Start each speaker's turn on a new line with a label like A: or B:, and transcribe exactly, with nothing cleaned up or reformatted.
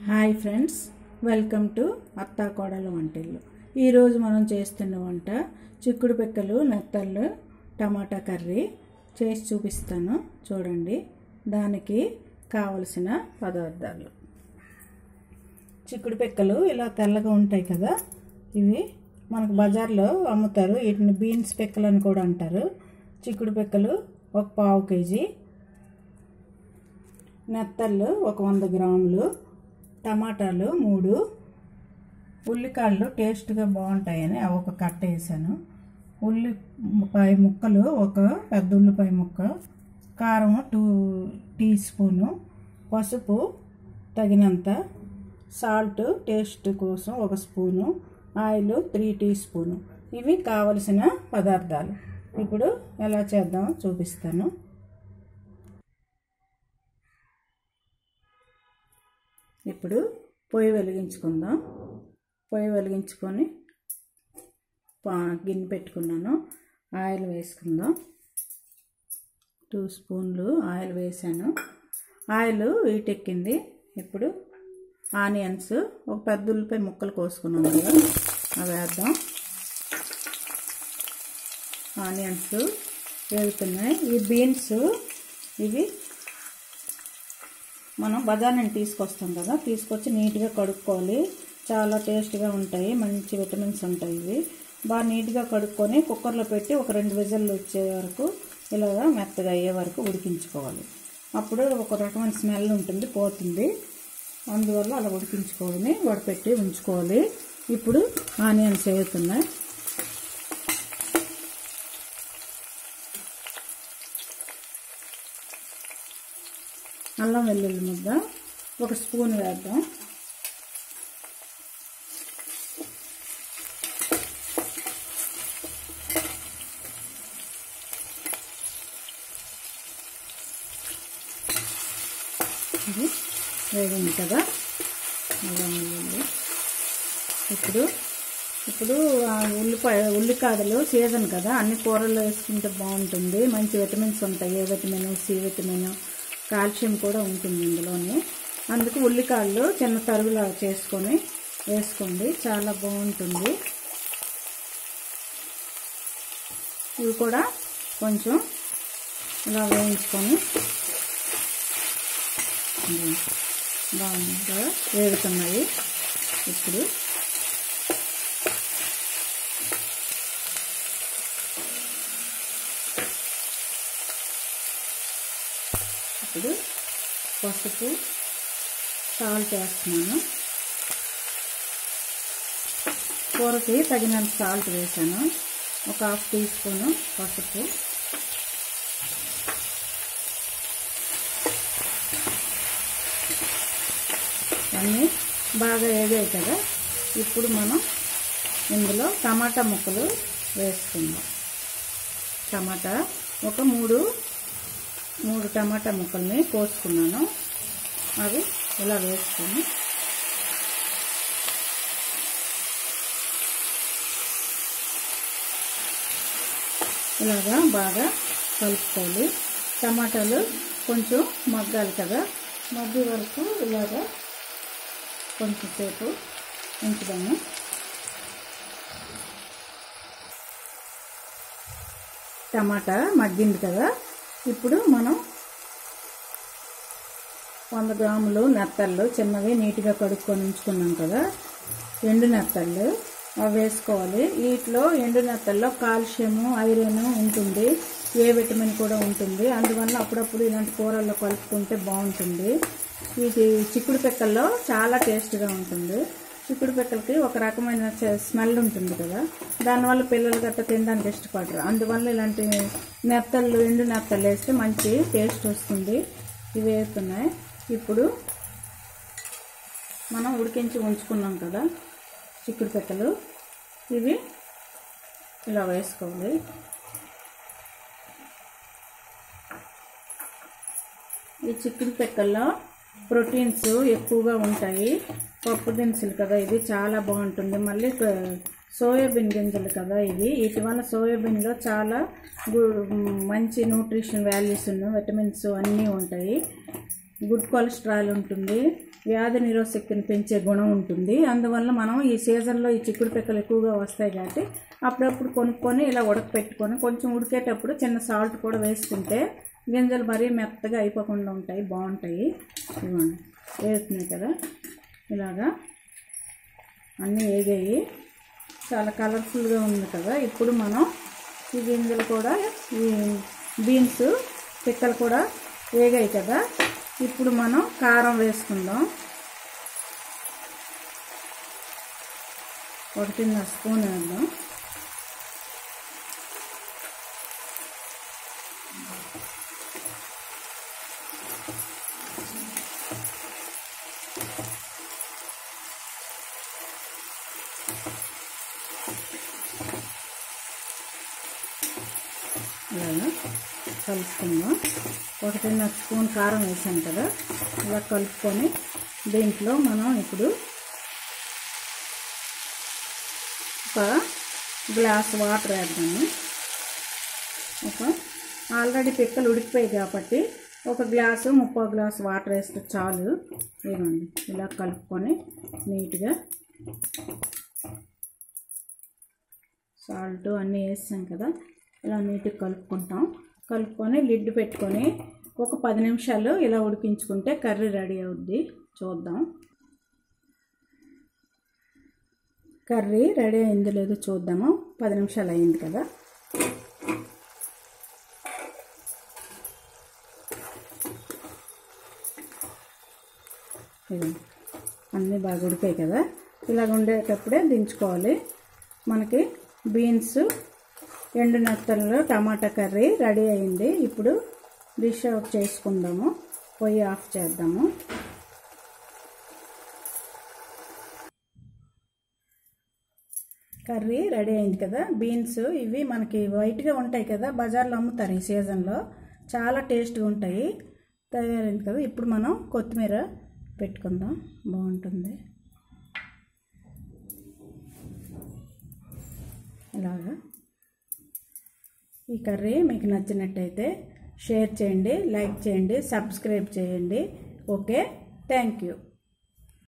A: Hi friends, welcome to అత్తా కోడల వంటిల్లు. ఈరోజు మనం చేస్తున్న వంట చిక్కుడు పిక్కలు, నెత్తళ్ళు, టమాటా కర్రీ చేసి చూపిస్తాను. చూడండి. దానికి కావలసిన పదార్థాలు: చిక్కుడు పిక్కలు ఇలా తెల్లగా ఉంటాయి కదా, ఇవి మనకు బజార్లో అమ్ముతారు. వీటిని బీన్స్ పిక్కలు అని కూడా అంటారు. చిక్కుడు పిక్కలు ఒక పావు కేజీ, నెత్తళ్ళు ఒక వంద గ్రాములు, టమాటాలు మూడు, ఉల్లికాయలు టేస్ట్గా బాగుంటాయని అవి ఒక కట్ట వేసాను, ఉల్లిపాయ ముక్కలు ఒక పెద్ద ఉల్లిపాయ ముక్క, కారం టూ టీ స్పూను, పసుపు తగినంత, సాల్ట్ టేస్ట్ కోసం ఒక spoon, oil three teaspoon. ఇవి కావలసిన పదార్థాలు. ఇప్పుడు ఎలా చేద్దామో చూపిస్తాను. ఇప్పుడు పొయ్యి వెలిగించుకుందాం. పొయ్యి వెలిగించుకొని గిన్నె పెట్టుకున్నాను. ఆయిల్ వేసుకుందాం. టూ స్పూన్లు ఆయిల్ వేసాను. ఆయిల్ వీటెక్కింది. ఇప్పుడు ఆనియన్స్ ఒక పెద్ద ఉల్లిపాయ ముక్కలు కోసుకున్నాను కదా, అవి వేద్దాం. ఆనియన్స్ వేగుతున్నాయి. ఈ బీన్స్ ఇవి మనం బజార్ నుండి తీసుకొస్తాం కదా, తీసుకొచ్చి నీట్గా కడుక్కోవాలి. చాలా టేస్ట్గా ఉంటాయి, మంచి విటమిన్స్ ఉంటాయి. ఇవి బాగా నీట్గా కడుక్కొని కుక్కర్లో పెట్టి ఒక రెండు విజిల్లు వచ్చే వరకు ఇలాగా మెత్తగా అయ్యే వరకు ఉడికించుకోవాలి. అప్పుడు ఒక రకమైన స్మెల్ ఉంటుంది, పోతుంది. అందువల్ల అలా ఉడికించుకోవాలి, వడపెట్టి ఉంచుకోవాలి. ఇప్పుడు ఆనియన్స్ వేగుతున్నాయి. అల్లం వెల్లుల్లి ముద్ద ఒక స్పూన్ వేద్దాం. ఇది వేగింది కదా అల్లం వెల్లుల్లి. ఇప్పుడు ఇప్పుడు ఉల్లిపాయ ఉల్లికాడలు సీజన్ కదా, అన్ని కూరల్లో వేసుకుంటే బాగుంటుంది. మంచి విటమిన్స్ ఉంటాయి. A vitamin, C vitamin, calcium కూడా ఉంటుంది ఇందులోనే. అందుకు ఉల్లికాయలు చిన్న తరుగులా చేసుకొని వేసుకోండి, చాలా బాగుంటుంది. ఇవి కూడా కొంచెం ఇలా వేయించుకొని బాగా వేగుతున్నాయి. ఇప్పుడు ఇప్పుడు పసుపు, సాల్ట్ వేస్తున్నాను. కూరకి తగినంత సాల్ట్ వేసాను. ఒక హాఫ్ టీ స్పూను పసుపు, అన్నీ బాగా వేగాయి కదా. ఇప్పుడు మనం ఇందులో టమాటా ముక్కలు వేసుకుందాం. టమాటా ఒక మూడు మూడు టమాటా ముక్కల్ని కోసుకున్నాను. అవి ఇలా వేసుకొని ఇలాగా బాగా కలుపుకోవాలి. టమాటాలు కొంచెం మగ్గాలి కదా, మగ్గే వరకు ఇలాగా కొంచెం సేపు ఉంచుదాము. టమాటా మగ్గింది కదా. ఇప్పుడు మనం వంద గ్రాములు నెత్తళ్ళు చిన్నవి నీట్గా కడుక్కొని ఉంచుకున్నాం కదా, ఎండు నెత్తళ్ళు అవి వేసుకోవాలి. వీటిలో ఎండు నెత్తల్లో కాల్షియము, ఐరన్ ఉంటుంది, ఏ విటమిన్ కూడా ఉంటుంది. అందువల్ల అప్పుడప్పుడు ఇలాంటి కూరల్లో కలుపుకుంటే బాగుంటుంది. ఇది చిక్కుడు పిక్కల్లో చాలా టేస్ట్గా ఉంటుంది. చిక్కుడు పిక్కలకి ఒక రకమైన స్మెల్ ఉంటుంది కదా, దానివల్ల పిల్లలు గట్ట తినడానికి ఇష్టపడరు. అందువల్ల ఇలాంటి నెత్తళ్ళు, ఎండు నెత్తళ్ళు వేస్తే మంచి టేస్ట్ వస్తుంది. ఇవి వేస్తున్నాయి. ఇప్పుడు మనం ఉడికించి ఉంచుకున్నాం కదా చిక్కుడు పిక్కలు, ఇవి ఇలా వేసుకోవాలి. ఈ చిక్కుడు పిక్కల్లో ప్రోటీన్స్ ఎక్కువగా ఉంటాయి. పప్పు దినుసులు కదా, ఇది చాలా బాగుంటుంది. మళ్ళీ సోయాబీన్ గింజలు కదా ఇవి, వీటి వల్ల సోయాబీన్లో చాలా మంచి న్యూట్రిషన్ వాల్యూస్, విటమిన్స్ అన్నీ ఉంటాయి. గుడ్ కొలెస్ట్రాల్ ఉంటుంది, వ్యాధి నిరోధశక్తిని పెంచే గుణం ఉంటుంది. అందువల్ల మనం ఈ సీజన్లో ఈ చిక్కుడు పిక్కలు ఎక్కువగా వస్తాయి కాబట్టి అప్పుడప్పుడు కొనుక్కొని ఇలా ఉడకపెట్టుకొని కొంచెం ఉడికేటప్పుడు చిన్న సాల్ట్ కూడా వేసుకుంటే గింజలు మరీ మెత్తగా అయిపోకుండా ఉంటాయి, బాగుంటాయి. ఇవ్వండి వేస్తున్నాయి కదా, ఇలాగా అన్నీ వేగాయి, చాలా కలర్ఫుల్గా ఉంది కదా. ఇప్పుడు మనం ఈ గింజలు కూడా ఈ బీన్స్ పిక్కలు కూడా వేగాయి కదా. ఇప్పుడు మనం కారం వేసుకుందాం. ఒకటిన్నర స్పూన్ వేద్దాం. ఇలాగా కలుపుకుందాం. ఒకటిన్నర స్పూన్ కారం వేసాను కదా, ఇలా కలుపుకొని దీంట్లో మనం ఇప్పుడు ఒక గ్లాస్ వాటర్ వేద్దాము. ఒక ఆల్రెడీ పిక్కలు ఉడికిపోయాయి కాబట్టి ఒక గ్లాసు ముప్పై గ్లాసు వాటర్ వేస్తే చాలు. ఇవ్వండి ఇలా కలుపుకొని నీట్గా సాల్ట్ అన్నీ వేసాం కదా, ఇలా నీట్గా కలుపుకుంటాం. కలుపుకొని లిడ్ పెట్టుకొని ఒక పది నిమిషాలు ఇలా ఉడికించుకుంటే కర్రీ రెడీ అవుద్ది. చూద్దాం కర్రీ రెడీ అయిందో లేదో చూద్దాము. పది నిమిషాలు అయింది కదా. ఇది అన్నీ బాగా ఉడికాయి కదా, ఇలాగ ఉండేటప్పుడే దించుకోవాలి. మనకి బీన్స్ ఎండు నెత్తల్లో టమాటా కర్రీ రెడీ అయింది. ఇప్పుడు డిష్ అవుట్ చేసుకుందాము. పొయ్యి ఆఫ్ చేద్దాము. కర్రీ రెడీ అయింది కదా. బీన్స్ ఇవి మనకి వైట్గా ఉంటాయి కదా, బజార్లో అమ్ముతారు ఈ సీజన్లో, చాలా టేస్ట్గా ఉంటాయి. తయారైంది కదా. ఇప్పుడు మనం కొత్తిమీర పెట్టుకుందాం, బాగుంటుంది. ఇలాగా ఈ కర్రీ మీకు నచ్చినట్టయితే షేర్ చేయండి, లైక్ చేయండి, సబ్స్క్రైబ్ చేయండి. Okay, thank you.